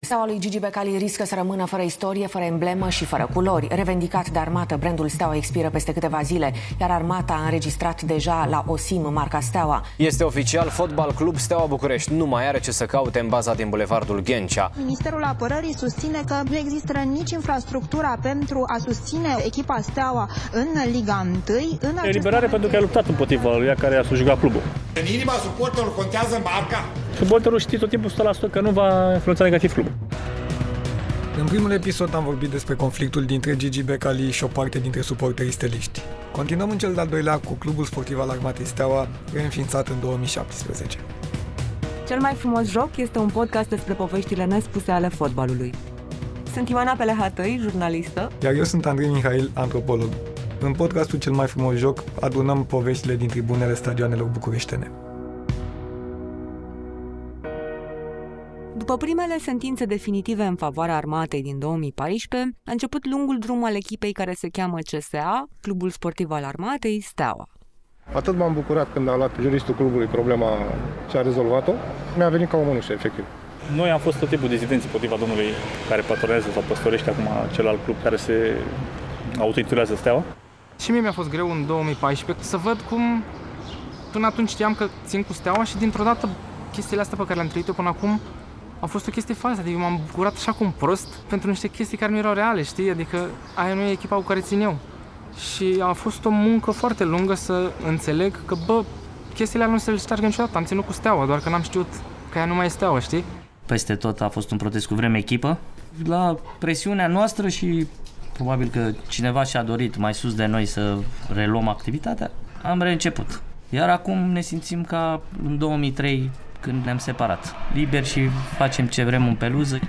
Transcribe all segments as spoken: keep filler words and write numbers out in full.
Steaua lui Gigi Becali riscă să rămână fără istorie, fără emblemă și fără culori. Revendicat de Armată, brandul Steaua expiră peste câteva zile, iar Armata a înregistrat deja la Osim marca Steaua. Este oficial, Fotbal Club Steaua București nu mai are ce să caute în baza din Bulevardul Ghencea. Ministerul Apărării susține că nu există nici infrastructura pentru a susține echipa Steaua în Liga unu. În eliberare pentru că a luptat împotriva lui care a jucat clubul. În inima suporterului contează marca. Suporterul știe tot timpul o sută la sută că nu va influența negativ clubul. În primul episod am vorbit despre conflictul dintre Gigi Becali și o parte dintre suporterii steliști. Continuăm în cel de-al doilea cu Clubul Sportiv al Armatei Steaua, reînființat în două mii șaptesprezece. Cel mai frumos joc este un podcast despre poveștile nespuse ale fotbalului. Sunt Ioana Pelehatăi, jurnalistă. Iar eu sunt Andrei Mihail, antropolog. În podcastul Cel mai frumos joc adunăm poveștile din tribunele stadioanelor bucureștene. După primele sentințe definitive în favoarea Armatei din două mii paisprezece, a început lungul drum al echipei care se cheamă C S A, Clubul Sportiv al Armatei, Steaua. Atât m-am bucurat când a luat juristul clubului problema și a rezolvat-o, mi-a venit ca o mănușă, efectiv. Noi am fost tot tipul de dizidenți împotriva domnului care patronează sau păstorește acum celălalt club care se autointitulează Steaua. Și mie mi-a fost greu în două mii paisprezece să văd cum până atunci știam că țin cu Steaua și dintr-o dată chestiile astea pe care le-am trăit eu până acum a fost o chestie falsă, adică m-am bucurat așa cum prost pentru niște chestii care nu erau reale, știi? Adică aia nu e echipa cu care țin eu. Și a fost o muncă foarte lungă să înțeleg că, bă, chestiile alea nu se le șteargă niciodată, am ținut cu Steaua, doar că n-am știut că ea nu mai e Steaua, știi? Peste tot a fost un protest cu vreme echipă. La presiunea noastră și probabil că cineva și-a dorit mai sus de noi să reluăm activitatea, am reînceput. Iar acum ne simțim ca în două mii trei, când ne-am separat. Liber și facem ce vrem în peluză.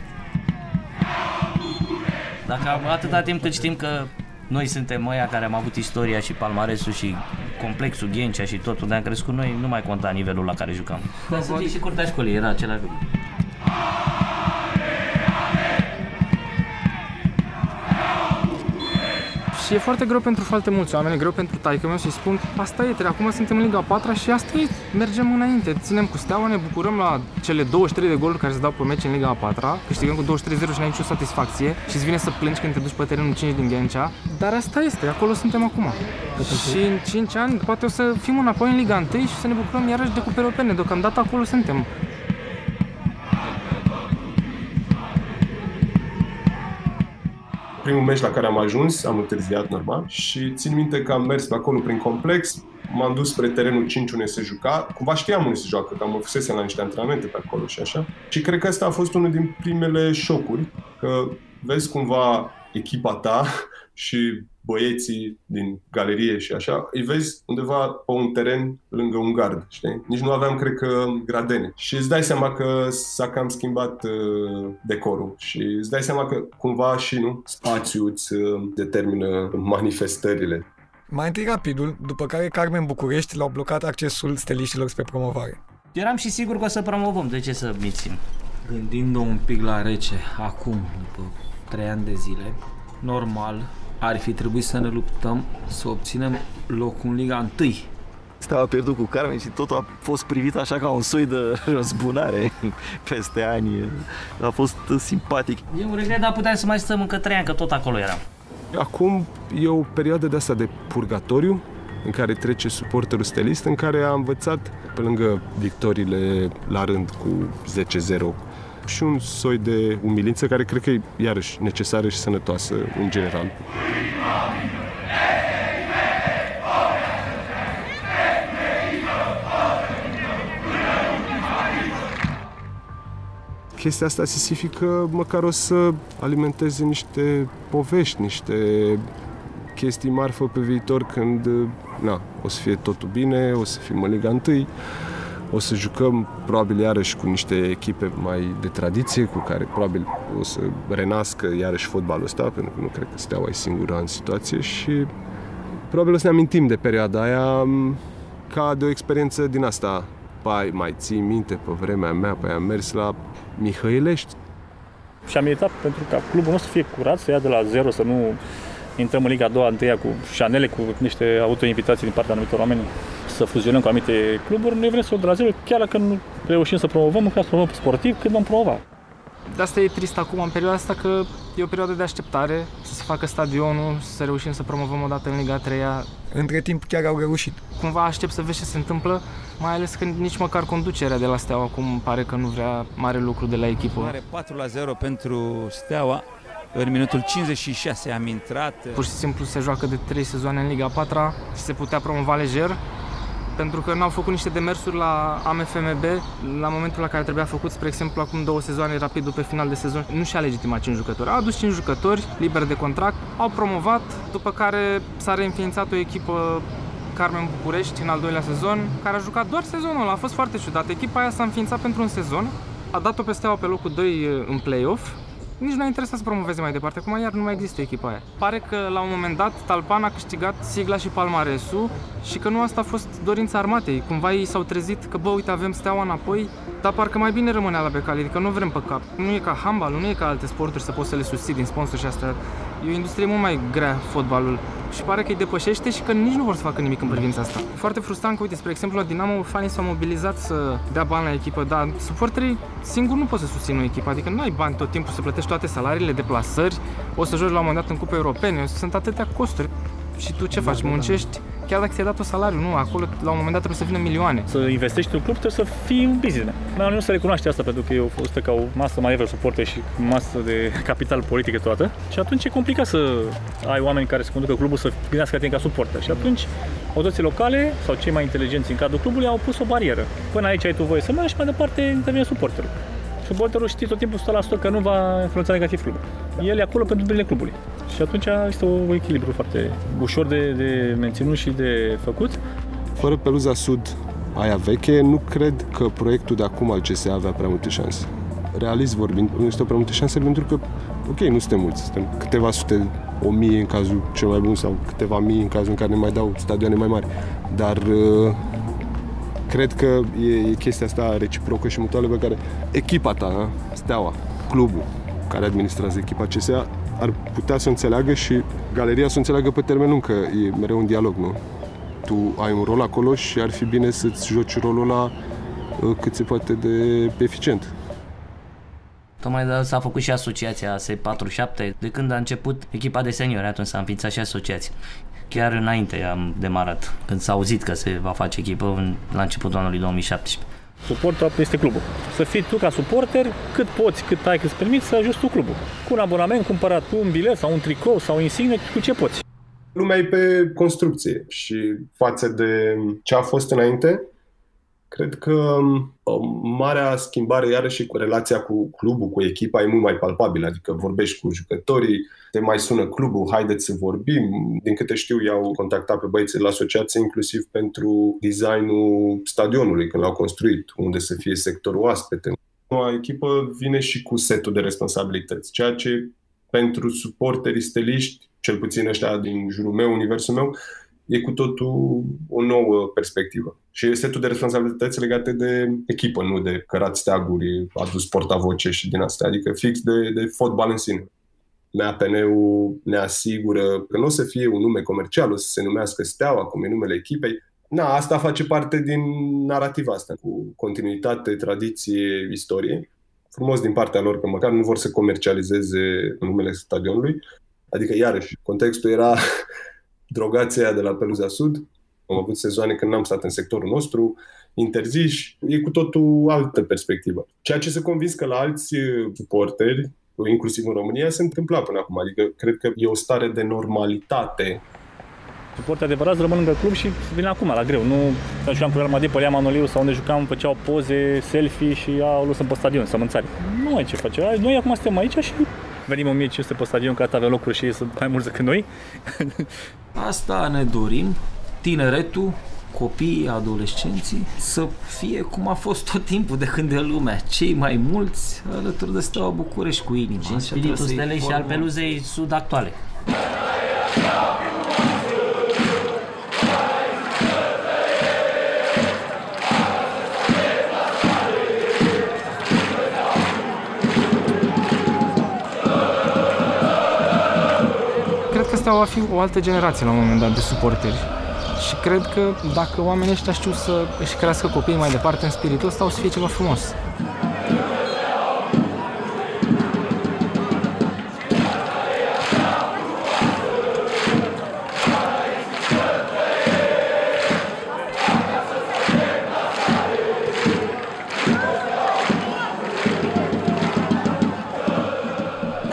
Dacă atâta timp cât știm că noi suntem ăia care am avut istoria și palmaresul și complexul Ghencea și tot unde am crescut noi, nu mai conta nivelul la care jucam. Dar să fie și curtea școlii, era același lucru. Și e foarte greu pentru foarte mulți oameni, e greu pentru taică-meu să-i spun asta e, acum suntem în Liga a patra și asta e, mergem înainte, ținem cu Steaua, ne bucurăm la cele douăzeci și trei de goluri care se dau pe meci în Liga a patra, câștigăm cu douăzeci și trei zero și n-ai nicio satisfacție și îți vine să plângi când te duci pe terenul cinci din Ghencea, dar asta este, acolo suntem acum. Și în cinci ani poate o să fim înapoi în Liga unu și să ne bucurăm iarăși de cupe europene, deocamdată acolo suntem. Primul meci la care am ajuns, am întârziat normal și țin minte că am mers pe acolo prin complex, m-am dus spre terenul cinci unde se juca, cumva știam unde se joacă, că am fusesem la niște antrenamente pe acolo și așa. Și cred că asta a fost unul din primele șocuri, că vezi cumva echipa ta și băieții din galerie și așa, îi vezi undeva pe un teren lângă un gard, știi? Nici nu aveam, cred că, gradene. Și îți dai seama că s-a cam schimbat uh, decorul și îți dai seama că cumva și nu spațiul îți uh, determină manifestările. Mai întâi rapidul, după care Carmen București l-au blocat accesul steliștilor spre promovare. Eram și sigur că o să promovăm, de ce să mințim? Gândind-o un pic la rece, acum, după trei ani de zile, normal, ar fi trebuit să ne luptăm să obținem locul în Liga unu. Steaua a pierdut cu Carmen și totul a fost privit așa ca un soi de răzbunare peste ani. A fost simpatic. E un regret, dar puteam să mai stăm încă trei ani, că tot acolo eram. Acum e o perioadă de asta de purgatoriu în care trece suporterul stelist, în care a învățat, pe lângă victoriile la rând cu zece zero, și un soi de umilință care cred că e iarăși necesară și sănătoasă în general. Chestia asta sisifică măcar o să alimenteze niște povești, niște chestii marfă pe viitor când na, o să fie totul bine, o să fim în Liga unu. O să jucăm probabil iarăși cu niște echipe mai de tradiție, cu care probabil o să renască iarăși fotbalul ăsta, pentru că nu cred că Steaua e singura în situație și probabil o să ne amintim de perioada aia ca de o experiență din asta. Pai, mai ții minte pe vremea mea, pe am mers la Mihăilești. Și am militat pentru ca clubul nostru să fie curat, să ia de la zero, să nu intrăm în Liga a doua, întâia cu șanele, cu niște autoinvitații din partea anumitor oameni, să fuzionăm cu anumite cluburi. Noi vrem să o de la zero, chiar dacă nu reușim să promovăm, măcar să promovăm sportiv, când vom promova. De asta e trist acum, în perioada asta, că e o perioadă de așteptare, să se facă stadionul, să reușim să promovăm o dată în Liga a treia. Între timp chiar au reușit. Cumva aștept să vezi ce se întâmplă, mai ales că nici măcar conducerea de la Steaua acum pare că nu vrea mare lucru de la echipă. Mare patru la zero pentru Steaua. În minutul cincizeci și șase am intrat. Pur și simplu se joacă de trei sezoane în Liga a patra și se putea promova lejer, pentru că n-au făcut niște demersuri la A M F M B la momentul la care trebuia făcut, spre exemplu, acum două sezoane, rapid după final de sezon. Nu și-a legitimat cinci jucători. Au adus cinci jucători liberi de contract, au promovat, după care s-a reînființat o echipă Carmen București în al doilea sezon, care a jucat doar sezonul ăla. A fost foarte ciudat. Echipa aia s-a înființat pentru un sezon, a dat-o pe Steaua pe locul doi în play-off. Nici nu a interesat să promoveze mai departe, acum iar nu mai există echipa aia. Pare că la un moment dat Talpan a câștigat sigla și palmaresul și că nu asta a fost dorința armatei. Cumva ei s-au trezit că, bă, uite, avem Steaua înapoi, dar parcă mai bine rămânea la becali, adică nu vrem pe cap. Nu e ca handbal, nu e ca alte sporturi să poți să le susții din sponsor și astea. E o industrie mult mai grea, fotbalul, și pare că îi depășește și că nici nu vor să facă nimic în privința asta. Foarte frustrant că, uite, spre exemplu, la Dinamo, fanii s-au mobilizat să dea bani la echipă, dar suporterii singuri nu pot să susțină o echipă, adică nu ai bani tot timpul să plătești toate salariile, deplasări, o să joci la un moment dat în cupe europene, sunt atâtea costuri. Și tu ce faci? Muncești? Chiar dacă ți-ai dat un salariu, nu, acolo la un moment dat trebuie să vină milioane. Să investești în club trebuie să fii un business. Dar nu se recunoaște asta, pentru că e o fost ca o masă mai evră suporte și masă de capital politică toată. Și atunci e complicat să ai oameni care să conducă clubul să gândească la tine ca suporter. Și atunci autoritățile locale sau cei mai inteligenți în cadrul clubului au pus o barieră. Până aici ai tu voie să mergi și mai departe intervine suporterul. Suporterul știe tot timpul o sută la sută că nu va influența negativ clubul. El e acolo pentru binele clubului. Și atunci este un echilibru foarte ușor de, de menținut și de făcut. Fără Peluza Sud, aia veche, nu cred că proiectul de acum al C S A avea prea multe șanse. Realist vorbind, nu este prea multe șanse pentru că, ok, nu suntem mulți, suntem câteva sute, o mie în cazul cel mai bun sau câteva mii în cazul în care ne mai dau stadioane mai mari. Dar uh, cred că e, e chestia asta reciprocă și mutuală pe care echipa ta, da? Steaua, clubul care administrează echipa C S A, ar putea să înțeleagă și galeria să înțeleagă pe termen lung, că e mereu un dialog, nu? Tu ai un rol acolo și ar fi bine să-ți joci rolul ăla cât se poate de eficient. Tocmai de s-a făcut și asociația S patruzeci și șapte. De când a început echipa de seniori, atunci s-a înființat și asociația. Chiar înainte am demarat, când s-a auzit că se va face echipă la începutul anului două mii șaptesprezece. Suportul este clubul. Să fii tu ca suporter, cât poți, cât ai, cât îți permiți să ajuți tu clubul. Cu un abonament cumpărat tu un bilet sau un tricou sau o insigne, cu ce poți. Lumea e pe construcție și față de ce a fost înainte, cred că o marea schimbare iarăși cu relația cu clubul, cu echipa, e mult mai palpabilă. Adică vorbești cu jucătorii, te mai sună clubul, haideți să vorbim. Din câte știu, i-au contactat pe băieții la asociație inclusiv pentru designul stadionului, când l-au construit, unde să fie sectorul oaspete. Noua echipă vine și cu setul de responsabilități, ceea ce pentru suporterii steliști, cel puțin ăștia din jurul meu, universul meu, e cu totul o nouă perspectivă. Și setul de responsabilități legate de echipă, nu de cărat steaguri, adus portavoce și din astea, adică fix de, de fotbal în sine. M A P N-ul ne asigură că nu o să fie un nume comercial, o să se numească Steaua, cum e numele echipei. Na, asta face parte din narativa asta, cu continuitate, tradiție, istorie. Frumos din partea lor că măcar nu vor să comercializeze numele stadionului. Adică, iarăși, contextul era drogația de la Peluza Sud. Am avut sezoane când n-am stat în sectorul nostru, interziși. E cu totul altă perspectivă. Ceea ce se convins că la alți suporteri, inclusiv în România, se întâmpla până acum. Adică, cred că e o stare de normalitate. Suporteri adevărați rămân lângă club și vin acum, la greu. Nu să jucam cu Real Madrid pe Lea Manoliu sau unde jucam, făceau poze, selfie și au lăsăm pe stadion, sămânțari. Nu ai ce face. Noi acum suntem aici și venim o mie cinci sute pe stadion, că atât avem locuri și ei sunt mai mulți decât noi. Asta ne dorim, tineretul, copiii, adolescenții, să fie cum a fost tot timpul de când e lumea, cei mai mulți alături de Steaua București cu inima. Și în spiritul Stelei și al Peluzei Sud actuale. Va fi o altă generație la un moment dat de suporteri. Și cred că dacă oamenii ăștia știu să își crească copiii mai departe în spiritul ăsta, o să fie ceva frumos.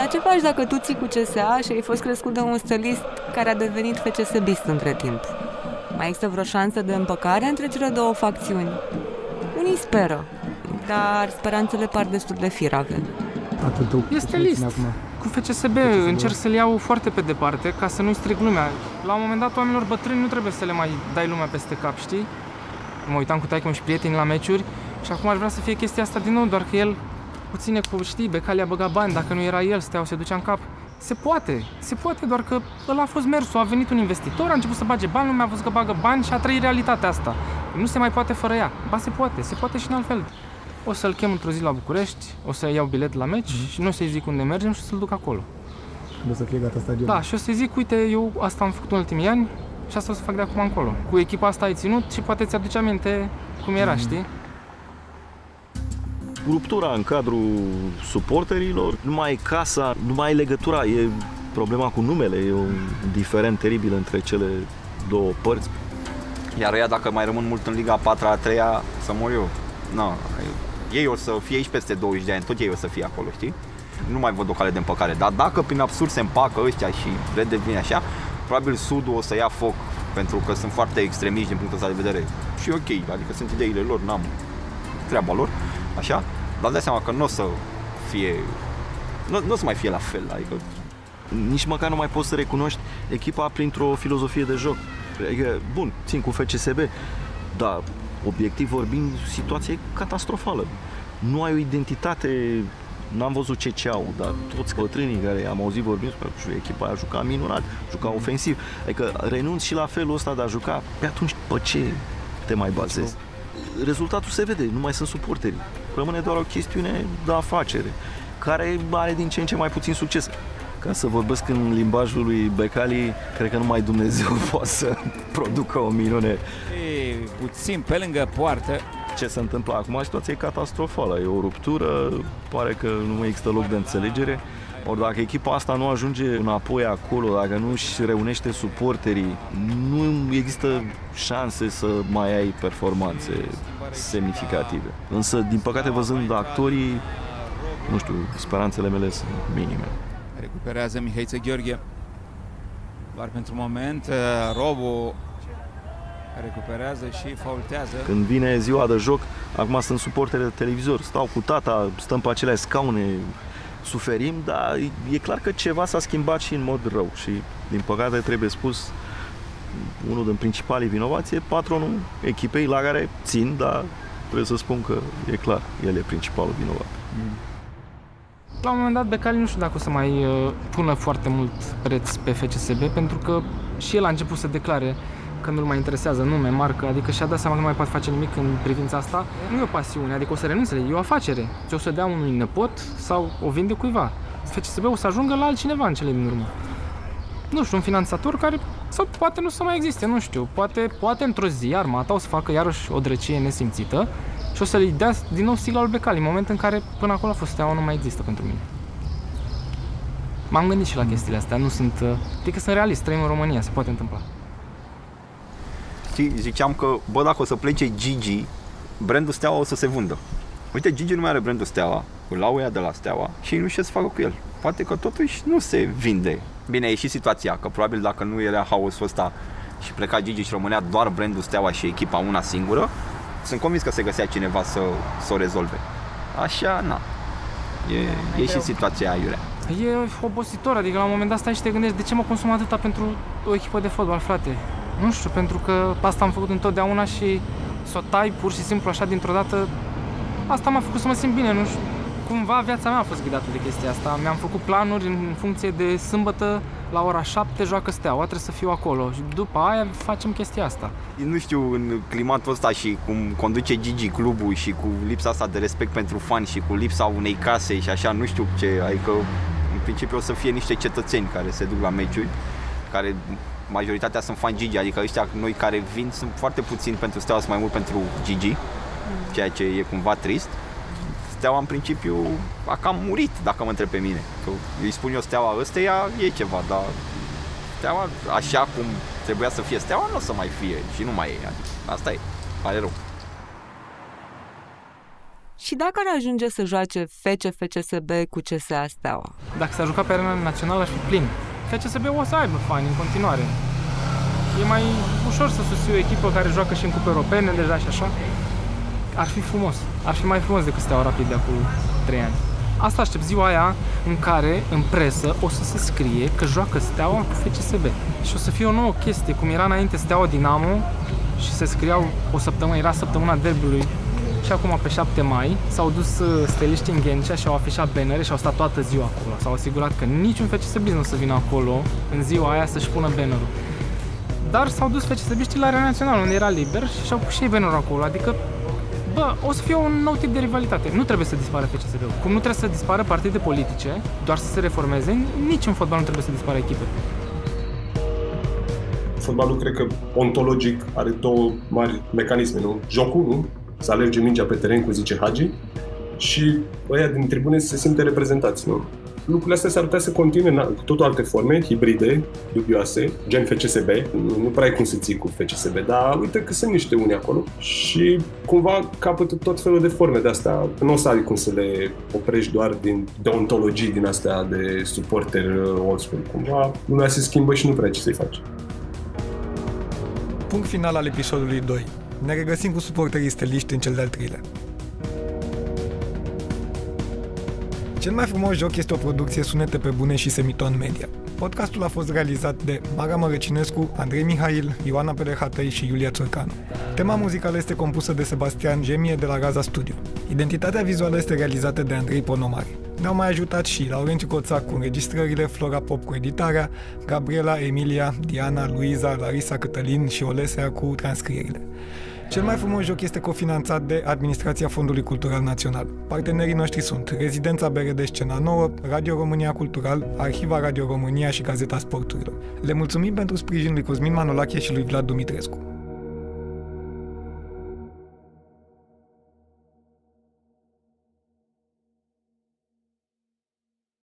Dar ce faci dacă tu ții cu C S A și ai fost crescut de un stelist care a devenit F C S B-ist între timp? Mai există vreo șansă de împăcare între cele două facțiuni? Unii speră, dar speranțele par destul de firave. Este list. Cu F C S B încerc să-l iau foarte pe departe, ca să nu-i stric lumea. La un moment dat, oamenilor bătrâni nu trebuie să le mai dai lumea peste cap, știi? Mă uitam cu taică și prieteni la meciuri și acum aș vrea să fie chestia asta din nou, doar că el puține cu, știi, Becali a băgat bani, dacă nu era el, Steaua se ducea în cap. Se poate, se poate, doar că ăla a fost mersul, a venit un investitor, a început să bage bani, lumea a văzut că bagă bani și a trăit realitatea asta. Nu se mai poate fără ea. Ba, se poate, se poate și în altfel. O să-l chem într-o zi la București, o să iau bilet la meci mm-hmm. și nu o să-i zic unde mergem și o să-l duc acolo. O să fie gata stadionul. Da, și o să-i zic, uite, eu asta am făcut în ultimii ani și asta o să fac de acum încolo. Cu echipa asta ai ținut și poate ți-aduce aminte cum era, mm-hmm. știi? Ruptura în cadrul suporterilor, nu mai e casa, nu mai e legătura, e problema cu numele, e un diferent teribil între cele două părți. Iar ea, dacă mai rămân mult în Liga a patra, a treia, să mor eu. No, ei o să fie aici peste douăzeci de ani, tot ei o să fie acolo, știi? Nu mai văd o cale de împăcare, dar dacă prin absurd se împacă ăștia și redevine așa, probabil Sudul o să ia foc, pentru că sunt foarte extremiști din punctul ăsta de vedere. Și ok, adică sunt ideile lor, n-am treaba lor, așa, dar dai seama că nu o să fie, nu, nu o să mai fie la fel, adică... Nici măcar nu mai poți să recunoști echipa printr-o filozofie de joc. Adică, bun, țin cu F C S B, dar obiectiv vorbind, situația e catastrofală. Nu ai o identitate, n-am văzut ce ce au, dar toți bătrânii care am auzit vorbind, spune, echipa aia juca minunat, juca ofensiv. Adică renunți și la felul ăsta de a juca, pe atunci pe ce te mai bazezi? Rezultatul se vede, nu mai sunt suporteri. Rămâne doar o chestiune de afacere, care are din ce în ce mai puțin succes. Ca să vorbesc în limbajul lui Becali, cred că numai Dumnezeu poate să producă o minune. E puțin pe lângă poartă. Ce se întâmplă acum? Situația e catastrofală. E o ruptură, pare că nu mai există loc de înțelegere. Ori dacă echipa asta nu ajunge înapoi acolo, dacă nu își reunește suporterii, nu există șanse să mai ai performanțe semnificative. Însă, din păcate, văzând actorii, nu știu, speranțele mele sunt minime. Recuperează Mihaiță Gheorghe. Doar pentru moment, Robu recuperează și faultează. Când vine ziua de joc, acum sunt suporteri de televizor, stau cu tata, stăm pe aceleași scaune, suferim, dar e clar că ceva s-a schimbat și în mod rău și, din păcate, trebuie spus, unul din principalii vinovați e patronul echipei la care țin, dar trebuie să spun că e clar, el e principalul vinovat. Mm. La un moment dat, Becali nu știu dacă o să mai uh, pună foarte mult preț pe F C S B, pentru că și el a început să declare că nu-l mai interesează nume, marcă, adică și-a dat seama că nu mai poate face nimic în privința asta. Nu e o pasiune, adică o să renunțe, e o afacere. Ți-o să dea unui nepot sau o vinde cuiva. F C S B o să ajungă la altcineva în cele din urmă. Nu știu, un finanțator care, sau poate nu să mai existe, nu știu, poate, poate într-o zi Armata o să facă iarăși o drăcie nesimțită și o să-i dea din nou sigla lui Becali, în moment în care până acolo a fost Steaua, nu mai există pentru mine. M-am gândit și la chestiile astea, nu sunt... Adică sunt realist, trăim în România, se poate întâmpla. Știi, ziceam că, bă, dacă o să plece Gigi, brandul Steaua o să se vândă. Uite, Gigi nu mai are brandul Steaua, îl au ea de la Steaua și nu știu ce să facă cu el. Poate că totuși nu se vinde. Bine, e și situația, că probabil dacă nu era haosul ăsta și pleca Gigi și rămânea doar brandul Steaua și echipa una singură, sunt convins că se găsea cineva să, să o rezolve. Așa, na. E, e și situația aiurea. E obositor, adică la un moment dat stai și te gândești de ce mă consum atâta pentru o echipă de fotbal, frate. Nu știu, pentru că asta am făcut întotdeauna și să o tai pur și simplu așa dintr-o dată, asta m-a făcut să mă simt bine, nu știu. Cumva viața mea a fost ghidată de chestia asta. Mi-am făcut planuri în funcție de sâmbătă la ora șapte joacă Steaua, trebuie să fiu acolo și după aia facem chestia asta. Nu știu, în climatul ăsta și cum conduce Gigi clubul și cu lipsa asta de respect pentru fani și cu lipsa unei case și așa, nu știu ce, adică în principiu o să fie niște cetățeni care se duc la meciuri, care majoritatea sunt fani Gigi, adică ăștia noi care vin sunt foarte puțini pentru Steaua, sunt mai mult pentru Gigi, ceea ce e cumva trist. Steaua în principiu a cam murit, dacă mă întreb pe mine. Că îi spun eu Steaua ăsteia, e ceva, dar Steaua, așa cum trebuia să fie Steaua, nu o să mai fie și nu mai e. Asta e, pare rău. Și dacă ar ajunge să joace F C F C S B cu C S A Steaua? Dacă s-a jucat pe arena națională ar fi plin. F C S B o să aibă fani în continuare. E mai ușor să susții o echipă care joacă și în cupe europene deja și așa. Ar fi frumos. Ar fi mai frumos decât Steaua Rapid de acum trei ani. Asta aștept, ziua aia în care în presă o să se scrie că joacă Steaua cu F C S B. Și o să fie o nouă chestie, cum era înainte Steaua Dinamo și se scriau o săptămână, era săptămâna derbiului. Și acum pe șapte mai s-au dus steliștii în Ghencea și au afișat bannere și au stat toată ziua acolo. S-au asigurat că niciun F C S B nu o să vină acolo în ziua aia să-și pună bannerul. Dar s-au dus F C S B-știi la Arena Națională, unde era liber și și-au pus și ei bannerul acolo. Adică, bă, o să fie un nou tip de rivalitate. Nu trebuie să dispară F C S B-ul. Cum nu trebuie să dispară partide politice, doar să se reformeze, nici în fotbal nu trebuie să dispară echipe. Fotbalul, cred că, ontologic, are două mari mecanisme, nu? Jocul, nu? Să alerge mingea pe teren, cum zice Hagi, și ăia din tribune se simte reprezentați, nu? Lucrurile astea s-ar putea să continue cu totul alte forme, hibride, dubioase, gen F C S B. Nu, nu prea ai cum să ții cu F C S B, dar uite că sunt niște unii acolo și cumva capătă tot felul de forme de astea. Nu o să ai cum să le oprești doar din deontologii din astea de suporter old school. Cumva lumea se schimbă și nu prea ce să-i faci. Punct final al episodului doi. Ne regăsim cu suporterii steliști în cel de-al treilea. Cel mai frumos joc este o producție Sunete pe Bune și Semiton Media. Podcastul a fost realizat de Mara Mărăcinescu, Andrei Mihail, Ioana Pelehatăi și Iulia Țurcanu. Tema muzicală este compusă de Sebastian Gemie de la Raza Studio. Identitatea vizuală este realizată de Andrei Ponomari. Ne-au mai ajutat și Laurențiu Coțac cu înregistrările, Flora Pop cu editarea, Gabriela, Emilia, Diana, Luiza, Larisa Cătălin și Olesea cu transcrierile. Cel mai frumos joc este cofinanțat de Administrația Fondului Cultural Național. Partenerii noștri sunt Rezidența B R D Scena Nouă, Radio România Cultural, Arhiva Radio România și Gazeta Sporturilor. Le mulțumim pentru sprijinul lui Cosmin Manolache și lui Vlad Dumitrescu.